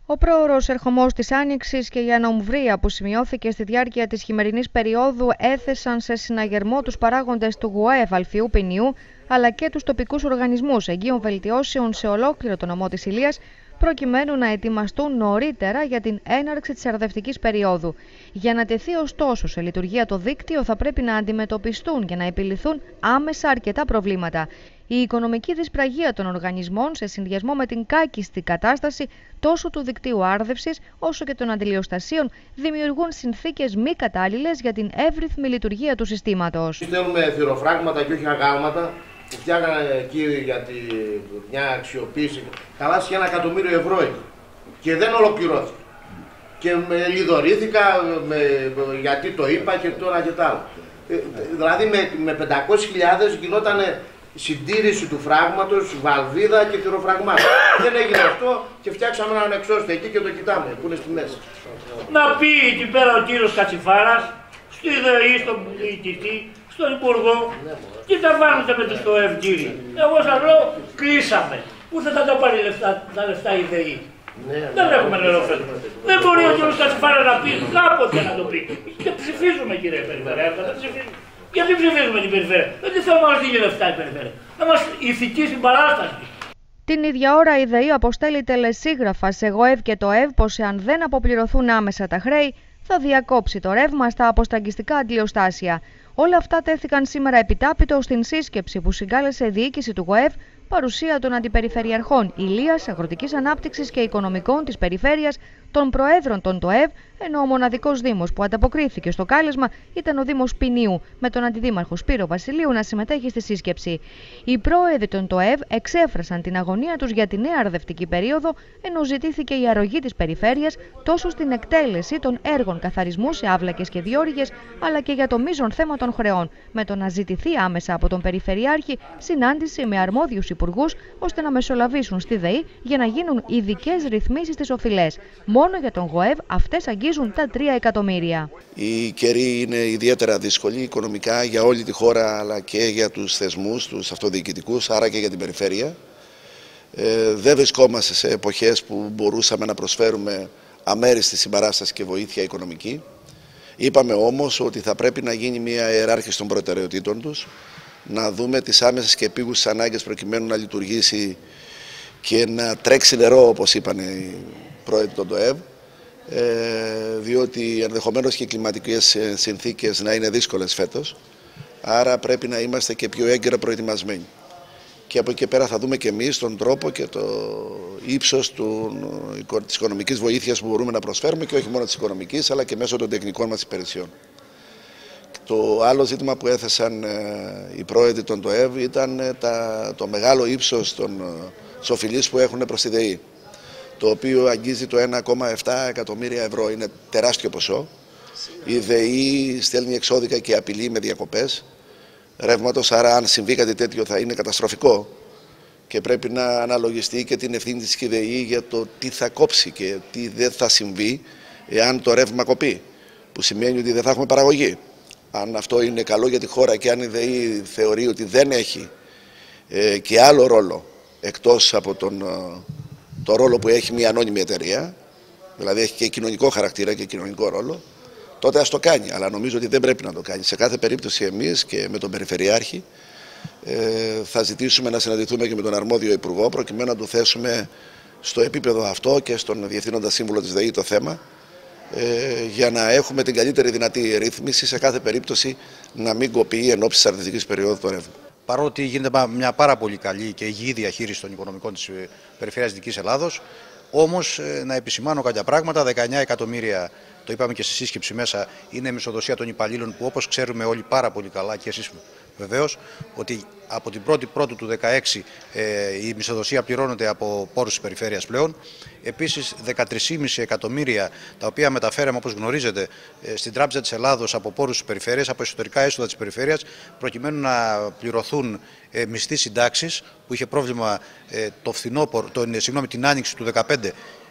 Ο πρόωρος ερχομός της Άνοιξης και η ανομβρία που σημειώθηκε στη διάρκεια της χειμερινής περίοδου έθεσαν σε συναγερμό τους παράγοντες του ΓΟΕΒ Αλφιού Ποινιού αλλά και τους τοπικούς οργανισμούς εγγύων βελτιώσεων σε ολόκληρο το νομό της Ηλίας, προκειμένου να ετοιμαστούν νωρίτερα για την έναρξη της αρδευτικής περίοδου. Για να τεθεί ωστόσο σε λειτουργία το δίκτυο, θα πρέπει να αντιμετωπιστούν και να επιληθούν άμεσα αρκετά προβλήματα. Η οικονομική δυσπραγία των οργανισμών, σε συνδυασμό με την κάκιστη κατάσταση τόσο του δικτύου άρδευσης όσο και των αντιλιοστασίων, δημιουργούν συνθήκες μη κατάλληλες για την εύρυθμη λειτουργία του συστήματος. Στέλνουμε θηροφράγματα και όχι αγάλματα που φτιάγανε εκεί για μια αξιοποίηση. Χαλάσει 1 εκατομμύριο ευρώ εκεί και δεν ολοκληρώθηκε. Και με λιδωρήθηκα γιατί το είπα και τώρα και τα άλλα. Δηλαδή με 500.000 γινόταν συντήρηση του φράγματος, βαλβίδα και θηροφραγμάτων. Δεν έγινε αυτό και φτιάξαμε έναν εξώστη εκεί και το κοιτάμε που είναι στη μέση. Να πει εκεί πέρα ο κύριος Κατσιφάρας, στη ΔΕΗ, στον διοικητή, στον Υπουργό, τι θα βάλετε με τους ΤΟΕΒ, κύριοι. Εγώ σας λέω, κλείσαμε. Πού θα τα πάρει τα λεφτά η ΔΕΗ. Δεν έχουμε νερό φέτος. Δεν μπορεί ο κύριος Κατσιφάρας να πει, κάποτε να το πει. Και ψηφίζουμε, κύριε Περιφερειάρχα, δεν ψηφίζουμε. Γιατί ψηφίζουμε την περιφέρεια. Δεν θα μας δίνει λεφτά η περιφέρεια. Να μας ηθική συμπαράσταση. Την ίδια ώρα η ΔΕΗ αποστέλει τελεσίγραφα σε ΓΟΕΒ και το ΕΒ πως εάν δεν αποπληρωθούν άμεσα τα χρέη, θα διακόψει το ρεύμα στα αποσταγγιστικά αντιλιοστάσια. Όλα αυτά τέθηκαν σήμερα επιτάπητο στην σύσκεψη που συγκάλεσε η διοίκηση του ΓΟΕΒ, παρουσία των αντιπεριφερειαρχών Ηλίας, Αγροτικής Ανάπτυξης και Οικονομικών της Περιφέρειας, των Προέδρων των ΤΟΕΒ, ενώ ο μοναδικός Δήμος που ανταποκρίθηκε στο κάλεσμα ήταν ο Δήμος Ποινιού, με τον Αντιδήμαρχο Σπύρο Βασιλείου να συμμετέχει στη σύσκεψη. Οι πρόεδροι των ΤΟΕΒ εξέφρασαν την αγωνία τους για τη νέα αρδευτική περίοδο, ενώ ζητήθηκε η αρρωγή της Περιφέρειας τόσο στην εκτέλεση των έργων καθαρισμού σε άβλακες και διόρυγες, αλλά και για το μείζον θέμα των χρεών, με το να ζητηθεί άμεσα από τον Περιφερειάρχη συνάντηση με αρμόδιους υπουργούς, ώστε να μεσολαβήσουν στη ΔΕΗ για να γίνουν ειδικές ρυθμίσεις στις οφειλές. Μόνο για τον ΓΟΕΒ αυτές αγγίζουν τα 3 εκατομμύρια. Οι καιροί είναι ιδιαίτερα δύσκολοι οικονομικά για όλη τη χώρα, αλλά και για τους θεσμούς, τους αυτοδιοικητικούς, άρα και για την περιφέρεια. Δεν βρισκόμαστε σε εποχές που μπορούσαμε να προσφέρουμε αμέριστη συμπαράσταση και βοήθεια οικονομική. Είπαμε όμως ότι θα πρέπει να γίνει μια ιεράρχηση των προτεραιοτήτων τους, να δούμε τις άμεσες και επίγουσες ανάγκες προκειμένου να λειτουργήσει και να τρέξει νερό, όπως είπαν οι πρόεδροι των ΤΟΕΒ, διότι ενδεχομένως και οι κλιματικές συνθήκες να είναι δύσκολες φέτος, άρα πρέπει να είμαστε και πιο έγκαιρα προετοιμασμένοι. Και από εκεί και πέρα θα δούμε και εμείς τον τρόπο και το ύψος της οικονομικής βοήθειας που μπορούμε να προσφέρουμε, και όχι μόνο της οικονομικής, αλλά και μέσω των τεχνικών μας υπηρεσιών. Το άλλο ζήτημα που έθεσαν οι πρόεδροι των ΤΟΕΒ ήταν το μεγάλο ύψος της οφειλής που έχουν προς τη ΔΕΗ, το οποίο αγγίζει το 1,7 εκατομμύρια ευρώ. Είναι τεράστιο ποσό. Η ΔΕΗ στέλνει εξώδικα και απειλεί με διακοπές ρεύματος, άρα αν συμβεί κάτι τέτοιο θα είναι καταστροφικό και πρέπει να αναλογιστεί και την ευθύνη της ΔΕΗ για το τι θα κόψει και τι δεν θα συμβεί εάν το ρεύμα κοπεί, που σημαίνει ότι δεν θα έχουμε παραγωγή. Αν αυτό είναι καλό για τη χώρα και αν η ΔΕΗ θεωρεί ότι δεν έχει και άλλο ρόλο εκτός από το ρόλο που έχει μια ανώνυμη εταιρεία, δηλαδή έχει και κοινωνικό χαρακτήρα και κοινωνικό ρόλο, τότε ας το κάνει. Αλλά νομίζω ότι δεν πρέπει να το κάνει. Σε κάθε περίπτωση εμείς και με τον Περιφερειάρχη θα ζητήσουμε να συναντηθούμε και με τον αρμόδιο Υπουργό, προκειμένου να το θέσουμε στο επίπεδο αυτό και στον Διευθύνοντα Σύμβουλο της ΔΕΗ το θέμα, για να έχουμε την καλύτερη δυνατή ρύθμιση, σε κάθε περίπτωση να μην κοπεί εν ώψη της αρδευτικής περίοδου το ρεύμα. Παρότι γίνεται μια πάρα πολύ καλή και υγιή διαχείριση των οικονομικών της Περιφέρειας Δυτικής Ελλάδος, όμως να επισημάνω κάποια πράγματα. 19 εκατομμύρια, το είπαμε και στη σύσκεψη μέσα, είναι η μισθοδοσία των υπαλλήλων, που όπως ξέρουμε όλοι πάρα πολύ καλά, και εσείς βεβαίως, ότι από την 1η Πρώτου του 2016 η μισθοδοσία πληρώνεται από πόρους της περιφέρειας πλέον. Επίσης 13,5 εκατομμύρια, τα οποία μεταφέραμε, όπως γνωρίζετε, στην Τράπεζα της Ελλάδος από πόρους της περιφέρειας, από εσωτερικά έσοδα της περιφέρειας, προκειμένου να πληρωθούν μισθοί συντάξεις, που είχε πρόβλημα την άνοιξη του 2015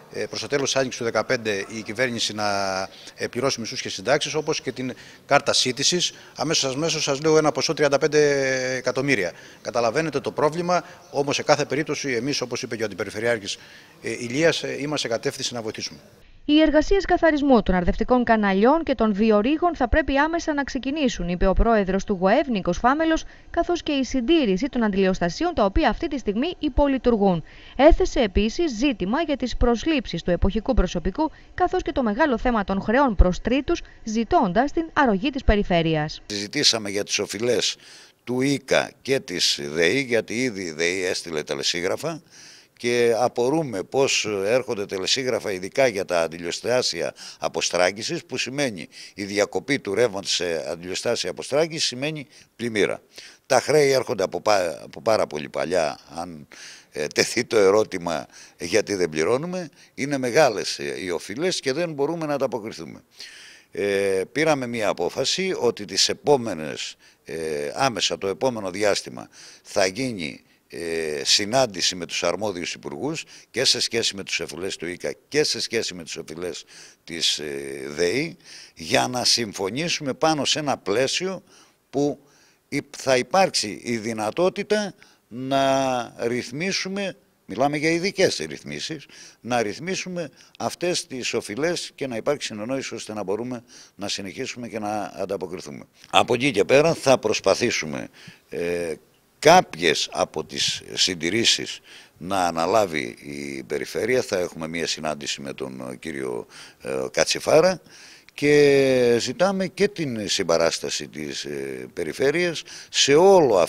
προς το τέλος της Άνοιξης του 2015 η κυβέρνηση να πληρώσει μισθούς και συντάξεις, όπως και την κάρτα σύντησης. Αμέσως σας λέω ένα ποσό 35 εκατομμύρια. Καταλαβαίνετε το πρόβλημα, όμως σε κάθε περίπτωση εμείς, όπως είπε και ο Αντιπεριφερειάρχης Ηλίας, είμαστε σε κατεύθυνση να βοηθήσουμε. Οι εργασίες καθαρισμού των αρδευτικών καναλιών και των βιορύγων θα πρέπει άμεσα να ξεκινήσουν, είπε ο πρόεδρος του ΓΟΕΒ, Νίκος Φάμελος, καθώς και η συντήρηση των αντιλιοστασίων, τα οποία αυτή τη στιγμή υπολειτουργούν. Έθεσε επίσης ζήτημα για τις προσλήψεις του εποχικού προσωπικού, καθώς και το μεγάλο θέμα των χρεών προς τρίτους, ζητώντας την αρρωγή της περιφέρειας. Συζητήσαμε για τις οφειλές του ΙΚΑ και της ΔΕΗ, γιατί ήδη η ΔΕΗ έστειλε τελεσίγραφα. Και απορούμε πώς έρχονται τελεσίγραφα ειδικά για τα αντιλιοστάσια αποστράγγισης, που σημαίνει η διακοπή του ρεύματος σε αντιλιοστάσια αποστράγγισης σημαίνει πλημμύρα. Τα χρέη έρχονται από πάρα πολύ παλιά, αν τεθεί το ερώτημα γιατί δεν πληρώνουμε, είναι μεγάλες οι οφειλές και δεν μπορούμε να ανταποκριθούμε. Πήραμε μια απόφαση ότι τις επόμενες, άμεσα το επόμενο διάστημα θα γίνει συνάντηση με τους αρμόδιους υπουργούς και σε σχέση με τους οφειλές του ΙΚΑ και σε σχέση με τους οφειλές της ΔΕΗ, για να συμφωνήσουμε πάνω σε ένα πλαίσιο που θα υπάρξει η δυνατότητα να ρυθμίσουμε, μιλάμε για ειδικές ρυθμίσεις, να ρυθμίσουμε αυτές τις οφειλές και να υπάρξει συνεννόηση ώστε να μπορούμε να συνεχίσουμε και να ανταποκριθούμε. Από εκεί και πέρα θα προσπαθήσουμε κάποιες από τις συντηρήσεις να αναλάβει η περιφέρεια. Θα έχουμε μία συνάντηση με τον κύριο Κατσιφάρα και ζητάμε και την συμπαράσταση της περιφέρειας σε όλο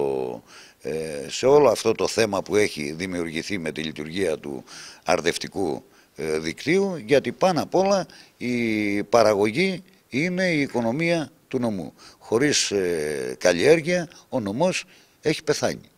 αυτό το θέμα που έχει δημιουργηθεί με τη λειτουργία του αρδευτικού δικτύου, γιατί πάνω απ' όλα η παραγωγή είναι η οικονομία του νομού. Χωρίς καλλιέργεια ο νομός έχει πεθάνει.